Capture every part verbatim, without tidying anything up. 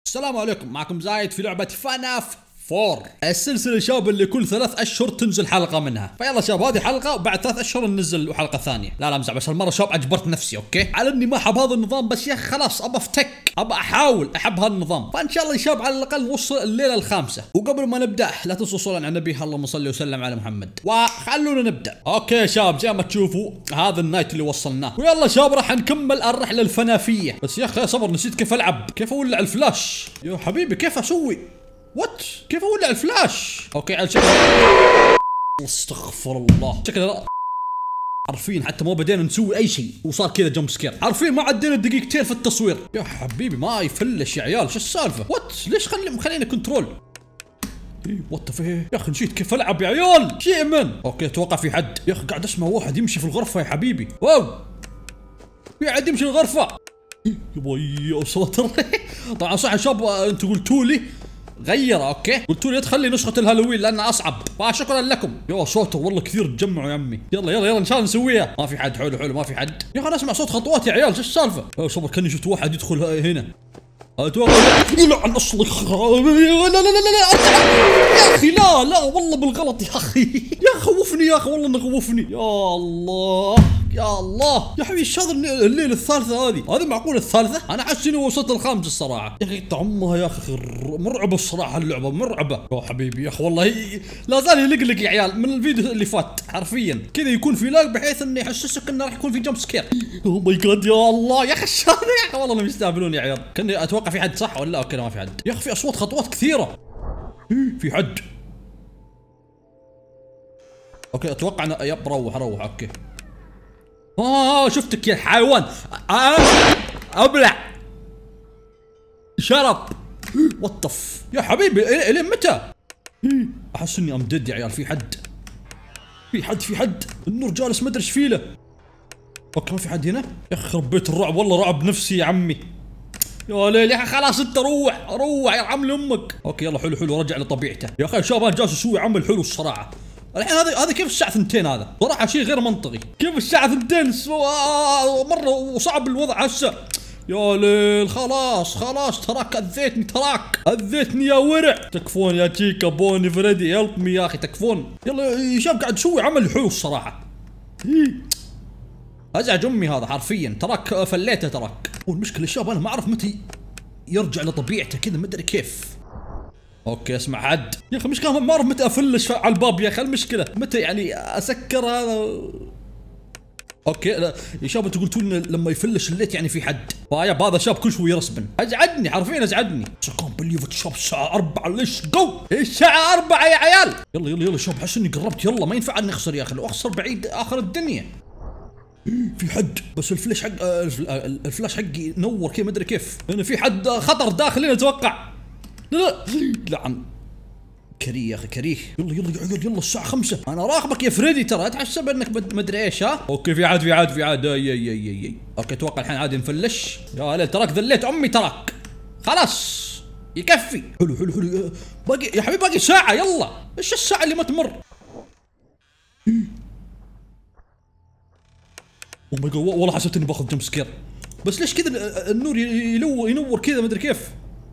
السلام عليكم، معكم زايد في لعبة فناف فور السلسلة شباب اللي كل ثلاث اشهر تنزل حلقة منها. فيلا شباب هذه حلقة وبعد ثلاث اشهر ننزل حلقة ثانية. لا لا امزح، بس هالمرة شباب اجبرت نفسي اوكي على اني ما احب هذا النظام، بس يا اخي خلاص ابى افتك، ابى احاول احب هالنظام. فان شاء الله يا شباب على الاقل نوصل الليلة الخامسة. وقبل ما نبدا لا تنسوا صلوا على النبي، اللهم صل وسلم على محمد. وخلونا نبدا. اوكي يا شباب زي ما تشوفوا هذا النايت اللي وصلناه، ويلا شباب راح نكمل الرحلة الفنافية. بس يا اخي صبر، نسيت كيف العب، كيف اولع الفلاش يا حبيبي، كيف اسوي وات؟ كيف اولع الفلاش؟ اوكي على شكل استغفر الله، شكل عارفين حتى ما بدينا نسوي اي شيء وصار كذا جمب سكير، عارفين ما عدينا دقيقتين في التصوير. يا حبيبي ما يفلش يا عيال، شو السالفه؟ وات ليش خلي مخلينا كنترول؟ ايه وات فيه يا اخي، نسيت كيف العب يا عيال، شيء من اوكي اتوقع في حد. يا اخي قاعد اسمع واحد يمشي في الغرفه يا حبيبي. واو في حد يمشي في الغرفه يا ساتر. طبعا صح يا شباب، انتوا قلتوا لي غير اوكي، قلتوا لي ادخل لي نسخة الهالوين لانها اصعب، فشكرا لكم. يا صوته والله كثير تجمعوا يا عمي. يلا يلا يلا ان شاء الله نسويها. ما في حد، حلو حلو ما في حد. يا اخي انا اسمع صوت خطوات يا عيال، شو السالفة؟ يا صبر كاني شفت واحد يدخل هنا. اتوقع يلعن اصلك. لا لا لا لا لا يا اخي، لا لا والله بالغلط يا اخي. يا خوفني يا اخي والله انه خوفني. يا الله يا الله يا حبيبي، ايش هذا الليله الثالثه هذه؟ هذه معقوله الثالثه؟ انا حاسس اني وصلت الخامسه الصراحه. يا اخي طعمها يا اخي مرعبه الصراحه، اللعبه مرعبه يا حبيبي. يا اخي والله لا زال يلقلق يا عيال من الفيديو اللي فات، حرفيا كذا يكون في لاج بحيث انه يحسسك انه راح يكون في جمب سكير. اوه ماي جاد يا الله يا اخي الشهر يا اخي والله انهم يستهبلون يا عيال. كني اتوقع في حد صح ولا اوكي ما في حد. يا اخي في اصوات خطوات كثيره. في حد اوكي اتوقع انا يب روح روح اوكي. آه شفتك يا حيوان. آه أبلع شرب وطف يا حبيبي. إلين متى؟ أحس إني أمدد يا عيال. في حد في حد في حد النور جالس ما أدري إيش فيه له. أوكي ما في حد هنا. يا أخي خرب بيت الرعب والله، رعب نفسي يا عمي. يا ليل يا أخي خلاص أنت روح روح يا عم لأمك. أوكي يلا حلو حلو رجع لطبيعته. يا أخي شباب أنا جالس أسوي عمل حلو الصراحة. الحين هذا هذا كيف الساعة ثنتين؟ هذا صراحة شيء غير منطقي. كيف الساعة ثنتين مرة وصعب الوضع هسه. يا ليل خلاص خلاص تراك اذيتني، تراك اذيتني يا ورع. تكفون يا تشيكا بوني فريدي هيلب مي يا اخي تكفون. يلا يا شباب قاعد تسوي عمل حلو الصراحة. ازعج امي هذا حرفيا، تراك فليته تراك. والمشكلة يا شباب انا ما اعرف متى يرجع لطبيعته كذا، ما ادري كيف. اوكي اسمع حد يا اخي، مش كان ما اعرف متى افلش على الباب يا اخي، المشكله متى يعني اسكر هذا. اوكي لا يا شباب انتوا قلتوا لنا لما يفلش الليت يعني في حد، فيا هذا شاب كل شوي يرسبن، ازعجني حرفيا ازعجني. سكون بليفت شاب الساعه أربعة ليش جو الساعه أربعة يا عيال. يلا يلا يلا شباب احس اني قربت. يلا ما ينفع نخسر يا اخي، لو اخسر بعيد اخر الدنيا. في حد بس الفلاش حق الفلاش حقي نور كذا ما ادري كيف. هنا في حد خطر داخلين اتوقع. لا لا لعن كريه يا اخي كريه. يلا يلا يا عيال يلا الساعة خمسة، انا راقبك يا فريدي ترى، اتحسب انك مدري ايش. ها اوكي في عاد في عاد في عاد اي اي اي اي اوكي اتوقع الحين عادي نفلش. يا ليل تراك ذليت امي تراك، خلاص يكفي. حلو حلو حلو باقي يا حبيبي باقي ساعة. يلا ايش الساعة اللي ما تمر؟ اوه ماي جاد والله حسيت اني باخذ جمب سكير، بس ليش كذا النور يلو ينور كذا ما ادري كيف.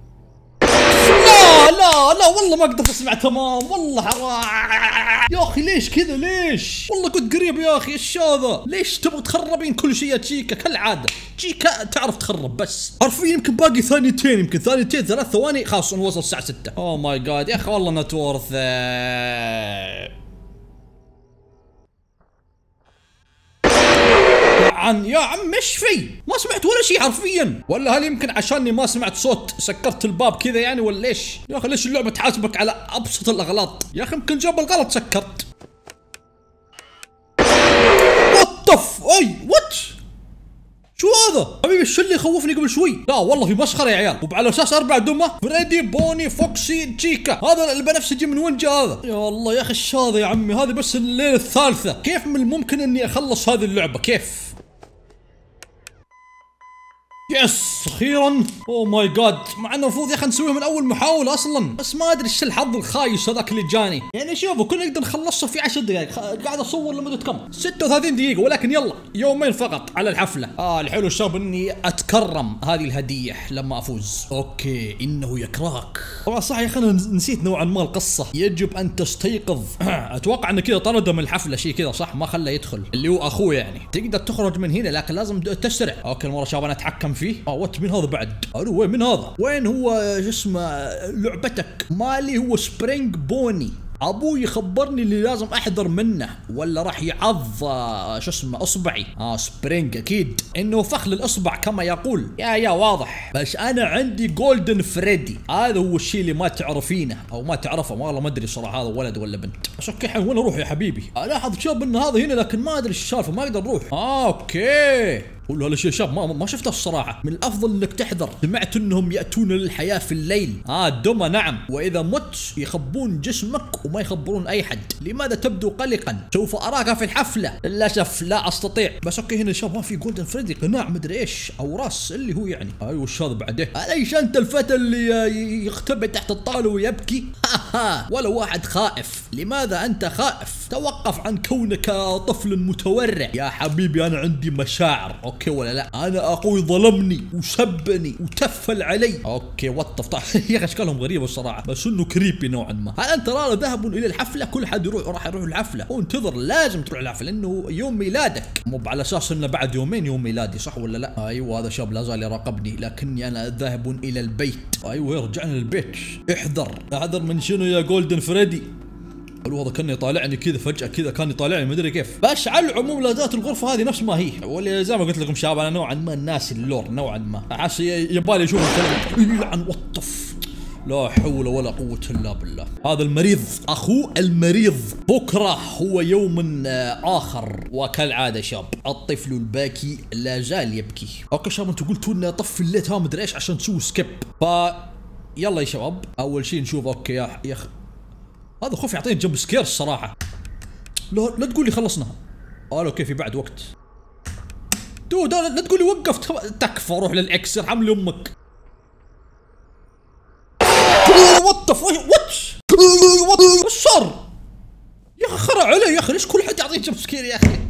لا لا لا والله ما اقدر اسمع تمام والله حرام يا اخي. ليش كذا ليش؟ والله كنت قريب يا اخي. ايش هذا؟ ليش تبغى تخربين كل شيء يا تشيكا كالعاده؟ تشيكا تعرف تخرب بس حرفيا. يمكن باقي ثانيتين، يمكن ثانيتين ثلاث ثواني خلاص نوصل الساعه ستة. اوه ماي جاد يا اخي والله نت وورث. عن يا عم ايش في؟ ما سمعت ولا شيء حرفيا. ولا هل يمكن عشاني ما سمعت صوت سكرت الباب كذا يعني ولا ايش؟ يا اخي ليش اللعبه تحاسبك على ابسط الاغلاط؟ يا اخي يمكن جاب الغلط سكرت. وات ذا اي وات شو هذا؟ حبيبي الشو اللي يخوفني قبل شوي؟ لا والله في مسخره يا عيال. وعلى اساس اربع دمى فريدي بوني فوكسي تشيكا، هذا البنفسجي من وين جاء هذا؟ يا الله يا اخي ايش هذا يا عمي؟ هذه بس الليله الثالثه، كيف من الممكن اني اخلص هذه اللعبه؟ كيف؟ يس اخيرا. اوه ماي جاد، مع انه المفروض يا اخي نسويها من اول محاوله اصلا، بس ما ادري ايش الحظ الخايس هذاك اللي جاني. يعني شوفوا كنا نقدر نخلصها في عشر دقائق، قاعد اصور لمده كم؟ ستة وثلاثين دقيقه، ولكن يلا يومين فقط على الحفله. اه الحلو الشاب اني اتكرم هذه الهديه لما افوز. اوكي انه يكرهك. طبعا صح يا اخي انا نسيت نوعا ما القصه. يجب ان تستيقظ. اتوقع انه كذا طرده من الحفله شيء كذا صح، ما خلى يدخل اللي هو اخوه يعني. تقدر تخرج من هنا لكن لازم تسرع. اوكي المره شباب انا اتحكم فيه. اه وات مين هذا بعد؟ الو وين من هذا؟ وين هو شو اسمه لعبتك؟ مالي هو سبرينج بوني. ابوي خبرني اللي لازم احذر منه ولا راح يعض آه شو اسمه اصبعي. اه سبرينج اكيد انه فخل الاصبع كما يقول. يا يا واضح. بس انا عندي جولدن فريدي، هذا هو الشيء اللي ما تعرفينه او ما تعرفه، والله ما ادري صراحه هذا ولد ولا بنت. بس اوكي الحين وين اروح يا حبيبي؟ الاحظ شاب ان هذا هنا لكن ما ادري ايش السالفه، ما اقدر اروح. آه اوكي قول له هذا الشيء شاب ما ما شفته الصراحه. من الافضل انك تحذر. سمعت انهم ياتون للحياه في الليل. اه الدمى نعم، واذا مت يخبون جسمك وما يخبرون اي حد. لماذا تبدو قلقا؟ سوف اراك في الحفله. للاسف لا استطيع. بس اوكي هنا شاب ما في جولدن فريدي، قناع مدري ايش او راس اللي هو يعني. ايوه وش هذا بعده؟ اليش انت الفتى اللي يختبئ تحت الطاوله ويبكي؟ ولا واحد خائف. لماذا انت خائف؟ توقف عن كونك طفل متورع. يا حبيبي انا عندي مشاعر اوكي ولا لا؟ انا اخوي ظلمني وسبني وتفل علي. اوكي وطف يا اخي اشكالهم غريبه الصراحه، بس انه كريبي نوعا ما. هل انت ترى ذهبوا الى الحفله؟ كل حد يروح راح يروح الحفله. وانتظر لازم تروح الحفله لانه يوم ميلادك، مو على اساس انه بعد يومين يوم ميلادي صح ولا لا؟ ايوه هذا شاب لا زال يراقبني لكني انا ذاهب الى البيت. ايوه رجعنا للبيت. احذر احذر من شنو يا جولدن فريدي؟ قالوا هذا كان يطالعني كذا فجأة كذا كان يطالعني ما ادري كيف. بس على العموم لا زالت الغرفة هذه نفس ما هي، واللي زي ما قلت لكم شباب انا نوعا ما ناسي اللور نوعا ما، احس يبالي اشوف الكلام. يلعن وطف. لا حول ولا قوة الا بالله. هذا المريض اخوه المريض. بكرة هو يوم اخر وكالعادة شاب الطفل الباكي لا زال يبكي. اوكي شباب انتم قلتوا لنا طفي الليت ها مدري ايش عشان تسوي سكيب. ف يلا يا شباب اول شيء نشوف. اوكي يا يا هذا خوف يعطيني جمب سكير الصراحة. لا لا تقول لي خلصناها. اه اوكي في بعد وقت. دود لا تقول لي وقفت. تكفى روح للاكس ارحم لي امك. وات واتش وش صار؟ يا اخي خرع علي يا اخي، ليش كل حد يعطيني جمب سكير يا اخي؟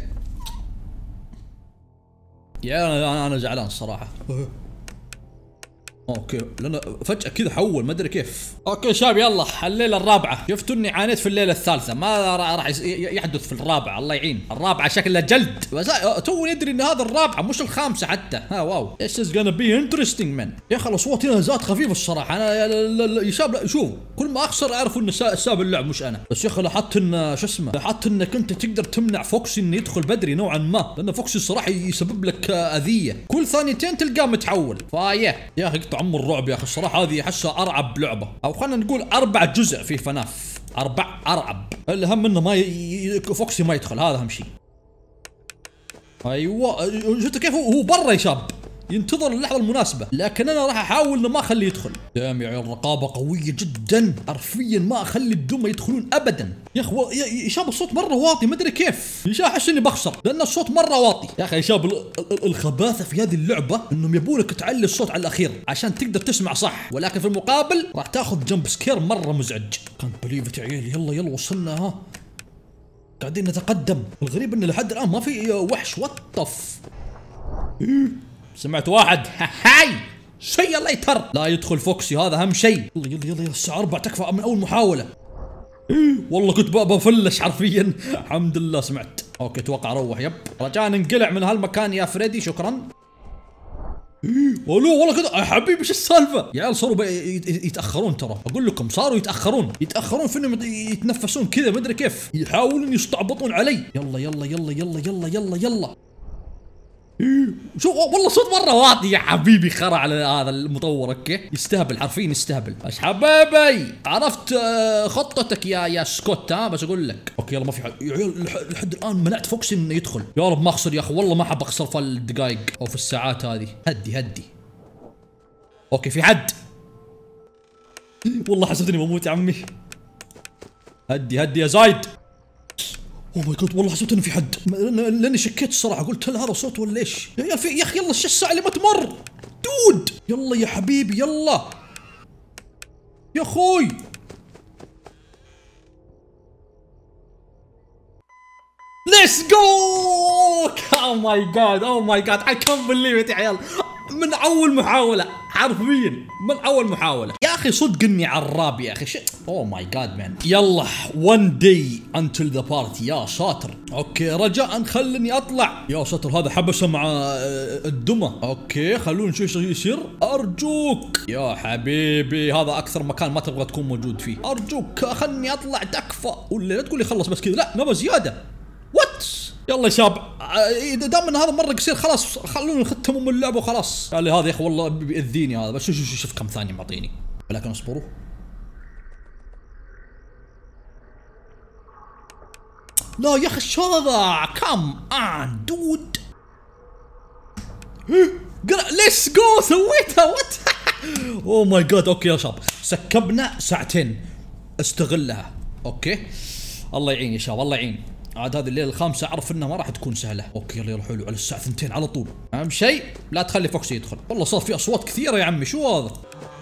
يا انا انا زعلان الصراحة. اوكي لأن فجأة كذا حول ما ادري كيف. اوكي شباب يلا الليلة الرابعة. شفتوا اني عانيت في الليلة الثالثة، ما راح يحدث في الرابعة الله يعين. الرابعة شكلها جلد، بس تو ندري ان هذا الرابعة مش الخامسة حتى. ها واو this is gonna be interesting man. يا اخي الاصوات هنا زاد خفيف الصراحة. انا يا شباب شوف كل ما اخسر اعرف ان ساب اللعب مش انا. بس يا اخي لاحظت ان شو اسمه لاحظت انك انت تقدر تمنع فوكسي انه يدخل بدري نوعا ما، لان فوكسي الصراحة يسبب لك اذية. كل ثانيتين تلقاه متحول. فايه يا اخي عم الرعب يا اخي الصراحه هذه احسها ارعب لعبه، او خلينا نقول اربع جزء في فناف. اربع ارعب. الاهم انه ما ي... فوكسي ما يدخل، هذا اهم شيء. ايوه شفت كيف هو برا يا شاب ينتظر اللحظه المناسبه، لكن انا راح احاول انه ما اخليه يدخل. دام يا عيال الرقابه قويه جدا، حرفيا ما اخلي الدمى يدخلون ابدا. يا اخي يا شاب الصوت مره واطي ما ادري كيف. يا شاب احس اني بخسر لان الصوت مره واطي. يا اخي يا شاب الخباثه في هذه اللعبه انهم يبونك تعلي الصوت على الاخير عشان تقدر تسمع صح، ولكن في المقابل راح تاخذ جمب سكير مره مزعج. كانت بليفت يا عيال. يلا يلا وصلنا ها، قاعدين نتقدم. الغريب انه لحد الان ما في وحش. وطف سمعت واحد هاي شيء الله يتر. لا يدخل فوكسي هذا اهم شيء. يلا يلا يلا الساعة أربعة تكفى من اول محاولة. والله كنت بفلش حرفيا. الحمد لله سمعت. اوكي اتوقع اروح. يب رجاء ننقلع من هالمكان يا فريدي شكرا. والله والله كذا يا حبيبي ايش السالفة؟ يا عيال صاروا يتأخرون ترى، اقول لكم صاروا يتأخرون يتأخرون في انهم يتنفسون كذا ما ادري كيف، يحاولون يستعبطون علي. يلا يلا يلا يلا يلا يلا يلا. شوف والله صوت مره واطي يا حبيبي. خرع على هذا المطور اوكي يستهبل حرفيا يستهبل. بس حبايبي عرفت خطتك يا يا سكوت ها، بس اقول لك اوكي يلا ما في حد يا عيال. لحد الان منعت فوكسي انه يدخل. يا رب ما اخسر يا اخي، والله ما احب اخسر في الدقائق او في الساعات هذه. هدي هدي. اوكي في حد. والله حسبتني بموت يا عمي. هدي هدي يا زايد. اوه ماي جاد والله حسيت انه في حد، لاني شكيت الصراحه، قلت هل هذا صوت ولا ايش؟ يا عيال في يا اخي يلا ايش الساعه اللي ما تمر؟ دود يلا يا حبيبي يلا يا اخوي. ليتس جو. اوه ماي جاد اوه ماي جاد اي كانت بليف يا عيال، من اول محاوله حرفيا من اول محاوله يا اخي، صدق اني عراب يا اخي. شيت اوه ماي جاد مان. يلا one day until the party. يا ساتر. اوكي رجاء خلني اطلع. يا ساتر هذا حبسه مع الدمى. اوكي خلونا نشوف ايش يصير. ارجوك يا حبيبي، هذا اكثر مكان ما تبغى تكون موجود فيه. ارجوك خلني اطلع تكفى، ولا لا تقول لي خلص بس كذا، لا نبى زياده. وات يلا يا شباب، دام ان هذا مره قصير خلاص خلونا نختموا من اللعبه وخلاص. قال لي هذا يا اخي والله بيأذيني هذا، بس شوف شوف شوف كم ثانيه معطيني، ولكن اصبروا. لا يا اخي ايش هذا؟ كم ان دود. ليتس جو سويتها. وات اوه ماي جاد. اوكي يا شباب سكبنا ساعتين، استغلها. اوكي الله يعين يا شباب الله يعين. عاد هذه الليله الخامسه اعرف انها ما راح تكون سهله. اوكي يلا يلا حلو، على الساعه اثنتين على طول. اهم شيء لا تخلي فوكسي يدخل. والله صار في اصوات كثيره يا عمي. شو هذا؟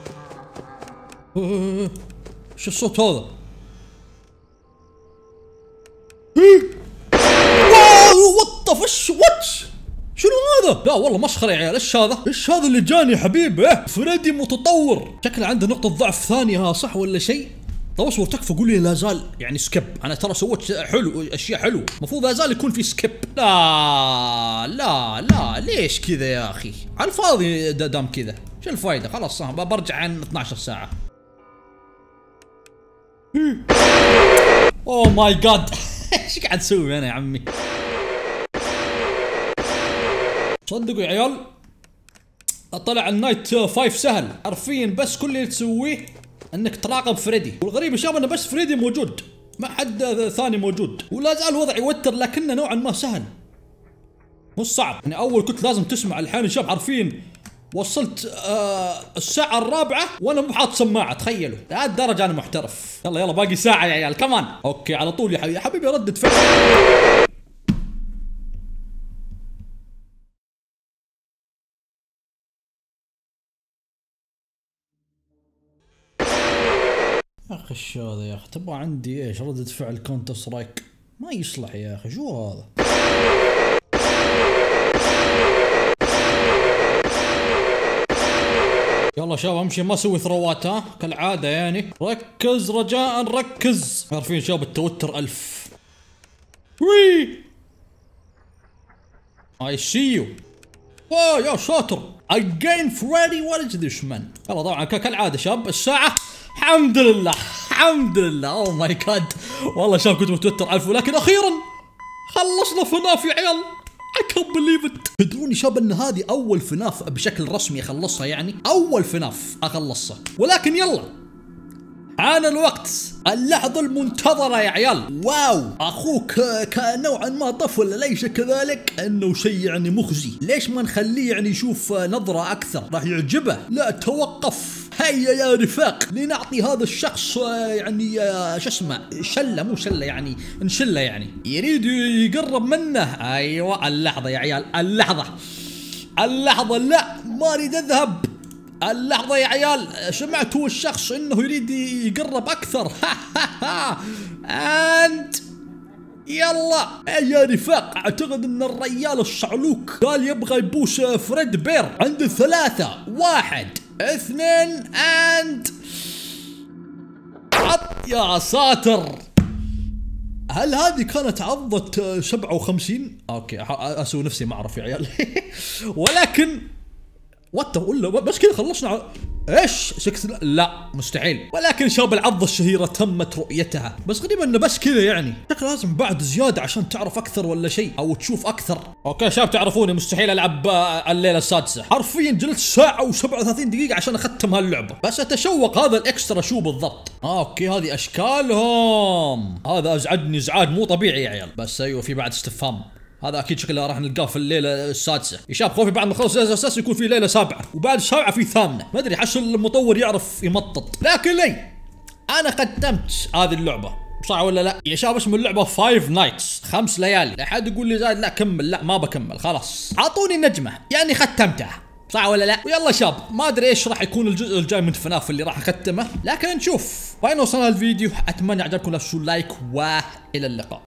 شو الصوت هذا؟ واو وات فش وات شنو هذا؟ لا والله مسخره يا عيال. ايش هذا؟ ايش هذا اللي جاني حبيبي؟ فريدي متطور، شكله عنده نقطه ضعف ثانيه، ها صح ولا شيء؟ طب اصبر تكفى قول لي لا زال يعني سكيب. انا ترى سويت حلو اشياء حلوه، المفروض لا زال يكون في سكيب. لا لا لا ليش كذا يا اخي؟ على الفاضي دام كذا، شو الفايده؟ خلاص صح برجع عن اثنعش ساعه. اوه ماي جاد ايش قاعد تسوي انا يا عمي؟ صدقوا يا عيال طلع النايت فايف سهل حرفيا، بس كل اللي تسويه انك تراقب فريدي، والغريب يا شباب انه بس فريدي موجود، ما حد ثاني موجود، ولا زال الوضع يوتر، لكنه نوعا ما سهل مو صعب. يعني اول كنت لازم تسمع، الحين يا شباب حرفيا وصلت آه الساعة الرابعة وانا مو حاط سماعة، تخيلوا لهالدرجة انا محترف. يلا يلا باقي ساعة يا عيال كمان. اوكي على طول يا حبيبي، يا حبيبي ردة فعل. يا اخي ايش هذا يا اخي؟ تبغى عندي ايش؟ ردة فعل كونتر سترايك ما يصلح يا اخي. شو هذا؟ يلا شباب امشي ما اسوي ثروات ها كالعاده يعني. ركز رجاء ركز. عارفين شباب التوتر ألف. وي اي سي يو. اوه يا شاطر. اجين فريدي وات از ذس مان. يلا طبعا كالعاده شباب الساعه الحمد لله الحمد لله. اوه ماي جاد والله شباب كنت متوتر ألف، ولكن اخيرا خلصنا فناف يا عيال. I can't believe it. تدرون شباب ان هذه اول فناف بشكل رسمي اخلصها، يعني اول فناف اخلصها. ولكن يلا حان الوقت، اللحظة المنتظرة يا عيال. واو اخوك كان نوعا ما طفل اليس كذلك؟ انه شيء يعني مخزي. ليش ما نخليه يعني يشوف نظرة اكثر راح يعجبه؟ لا توقف. هيا يا رفاق لنعطي هذا الشخص يعني شو اسمه شله، مو شله يعني نشله، يعني يريد يقرب منه. ايوه اللحظه يا عيال، اللحظه اللحظه. لا ما اريد اذهب. اللحظه يا عيال، سمعتوا الشخص انه يريد يقرب اكثر. انت يلا يا رفاق. اعتقد ان الريال الصعلوك قال يبغى يبوس فريد بير. عنده ثلاثة، واحد اثنين اند عط. يا ساتر. هل هذه كانت عضة سبعة وخمسين؟ اوكي اسوي نفسي ما اعرف يا عيال. ولكن وات ولا بس كذا خلصنا. ايش سكس؟ لا مستحيل. ولكن شباب العضة الشهيرة تمت رؤيتها، بس غريبة انه بس كذا يعني. شكله لازم بعد زيادة عشان تعرف اكثر ولا شيء، او تشوف اكثر. اوكي شباب تعرفوني مستحيل العب الليلة السادسة، حرفيا جلست ساعة وسبعة وثلاثين دقيقة عشان اختم هاللعبة، بس اتشوق هذا الاكسترا شو بالضبط. اوكي هذه اشكالهم، هذا ازعجني ازعاج مو طبيعي يا عيال. بس ايوه في بعد استفهام، هذا اكيد شكله راح نلقاه في الليله السادسه. يا شباب خوفي بعد ما نخلص الليله السادسه يكون في ليله سابعه، وبعد سابعه في ثامنه، ما ادري حس المطور يعرف يمطط. لكن لي انا قدمت هذه اللعبه صح ولا لا؟ يا شباب اسم اللعبه فايف نايتس، خمس ليالي. لا حد يقول لي زايد لا كمل، لا ما بكمل خلاص، اعطوني نجمه يعني ختمتها، صح ولا لا؟ ويلا شاب، ما ادري ايش راح يكون الجزء الجاي من فناف اللي راح اختمه، لكن نشوف. وين وصلنا الفيديو؟ اتمنى عجبكم، لا تنسوا لايك، والى اللقاء.